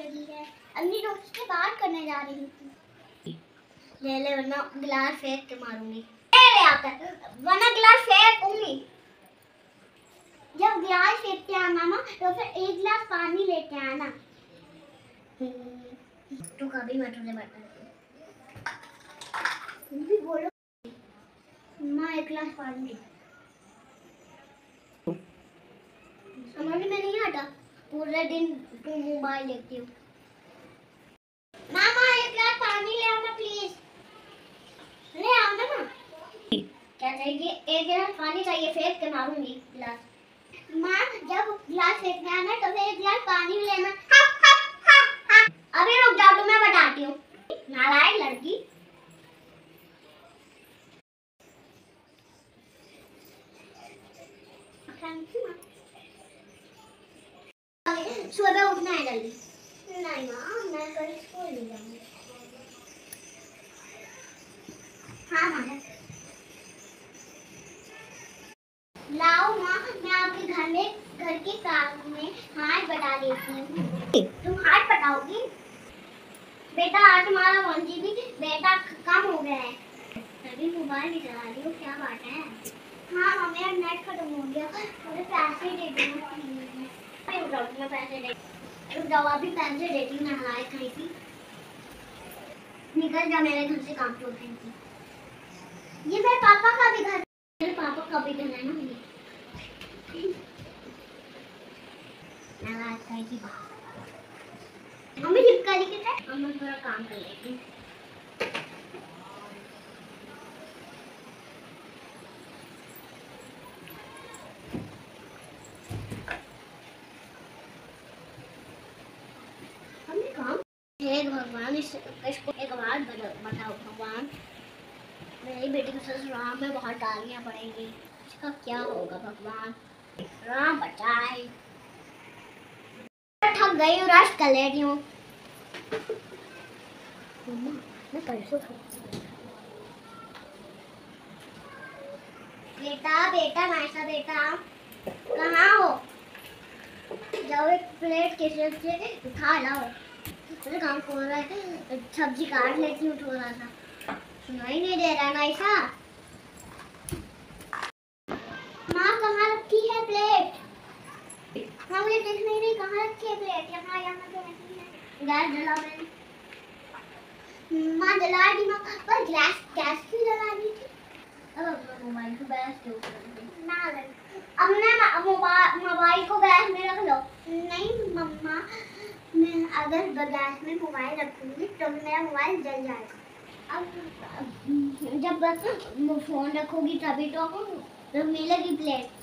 रही है। अपनी दोस्त से बात करने जा रही थी। ले ले वरना गिलास फेंक के मारूंगी। ले आता वरना गिलास फेंकूंगी। जब गिलास फेंक के आना ना तो फिर एक गिलास पानी लेके आना। तू कभी मत मुझे बता भी बोलो माँ एक गिलास पानी समझ में नहीं आता। पूरे दिन तू मोबाइल देखती हो। मामा एक गिलास पानी ले आना प्लीज। ले आना ना। क्या चाहिए? एक गिलास पानी चाहिए। फेंक के मारूंगी गिलास। माँ जब गिलास फेंकने आना तो फिर एक गिलास पानी भी लेना। अभी रुक जाओ तो मैं बताती हूँ। नालायक लड़की। सुबह उठना है जल्दी। नहीं माँ मैं कल स्कूल नहीं जाऊंगी। हाँ माँ लाओ माँ मैं आपके घर के काम में हाथ बटा देती हूँ। तुम हाथ बटाओगी? बेटा आज तुम्हारा 1 GB बेटा कम हो गया है। तभी मोबाइल भी चला रही हो। क्या बात है? हाँ हाँ मेरा नेट खत्म हो गया। मुझे पैसे दे दो। रुक जाओ मैं पैसे दे। रुक जाओ अभी पैसे देती हूँ। नहाए खाई थी। निकल जा मेरे घर से काम तो थी। ये मेरे पापा का भी घर। मेरे पापा का भी घर है ना। नहाए खाई थी। मम्मी चिपका दी कितना? मम्मी थोड़ा काम कर लेती हूँ। हे भगवान इसको एक बात बताओ भगवान। मेरी बेटी को ससुराल में बहुत गालियाँ पड़ेंगी। इसका क्या होगा भगवान? राम बचाए। थक गई हूँ। रेस्ट कर लेती हूँ। मैं परसों बेटा बेटा नाइसा बेटा कहाँ हो? जाओ एक प्लेट किचन से उठा लाओ। मुझे काम खोल रहा है। सब्जी काट लेती हूँ थोड़ा सा। सुनाई नहीं दे रहा नाइसा। माँ कहाँ रखी है प्लेट? हाँ मुझे दिख नहीं रही कहाँ रखी है प्लेट। यहाँ यहाँ तो रखी है। गैस जला मैंने। माँ जला दी माँ पर गैस भी जला दी थी। अब अपना मोबाइल को गैस के ऊपर ना अब ना मोबाइल को गैस में रख लो। नहीं मम्मा मैं अगर गैस में मोबाइल रखूंगी तो मेरा मोबाइल जल जाएगा। अब जब फोन रखोगी तभी तो मिलेगी प्लेट।